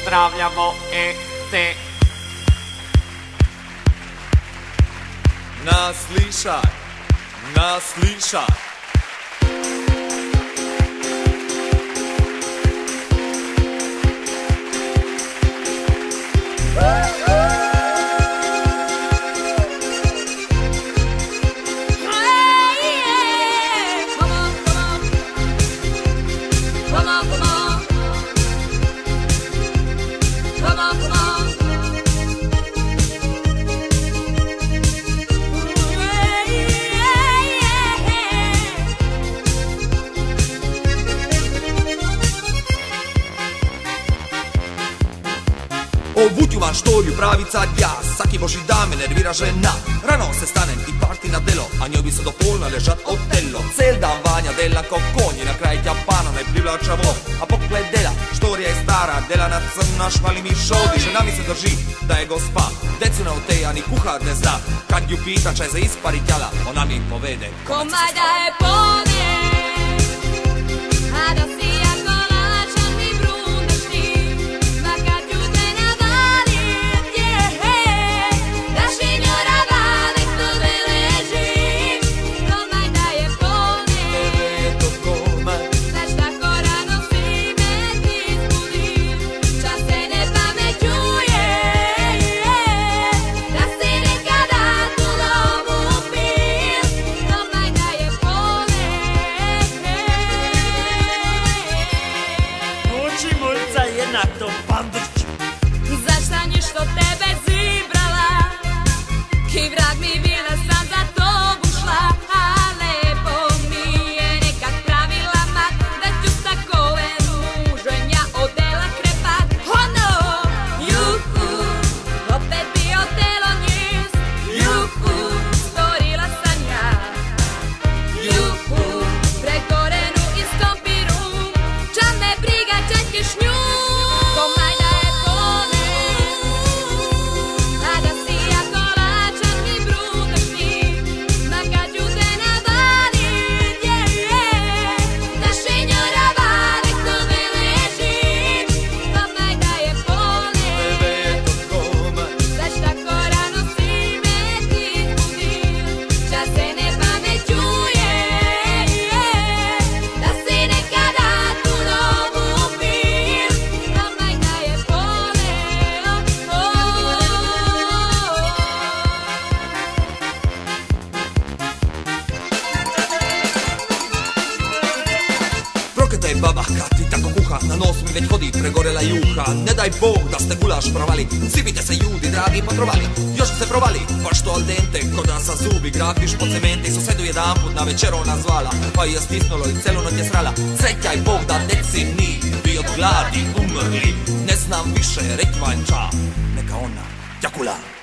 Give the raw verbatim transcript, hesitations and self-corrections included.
pozdravljamo E T. Naslišaj, naslišaj. Ovu ću vam štoriju pravi car ja. Svaki boži dan me nervira žena. Rano se stanem i parti na delo, a njoj bi se do polna ležat otelo. Cel dan vanja dela ko konj i na kraj Japana me privlača vo. A pogled dela, štorija je stara, dela na crna švali mi šodi. Žena mi se drži da je gospa, decu ne oteja ni kuhar ne zna. Kad ju pitan čaj za ispari tjala, ona mi povede komaj da je pone, a da si jako lačan mi bruneš ti. Ma kad ju te navalim, yeah, da šinjora vale to ne ležim. Komaj da je pone, tebe je to komaj. znaš tako rano si me ti zbudim. Čas se ne pamećuje, da si nekada tu lovu pil. Komaj da je pone. Oči mojca jednak to pandrč. Zašta ništo tebe zibrala, ki vrag mi bila sam za tobu šla. A lepo mi je nekak pravila mat, da ću sa kolen muženja odela krepat. Ono, juhu, opet bi otelo njis. Juhu, storila sam ja. Juhu, prekorenu i stompiru, ča me briga čekeš nju. Komaj da je pone, a da si jako lačan mi bruneš ti. Ma kad ju te navalim, yeah, da šinjora vale to ne ležim. Komaj da je pone, Tebe je to komaj. znaš tako rano si me ti zbudim. Čas se ne pamećuje, da si nekada tu novu pil. Komaj da je pone, oh, oh. Prokleta je baba kad ti tako kuha, na nos mi već vodi pregorela juha. Ne daj Bog da ste gulaš provali, sipite se ljudi dragi potrovali. Još se provali, baš to al dente, ko da sa zubi grafiš po cemente. I susedu jedan put na večer ona zvala, pa je stisnulo i celu noć je srala. Srećaj Bog da deci ni bi od gladi umrli, ne znam više rekvanča, neka ona jakula.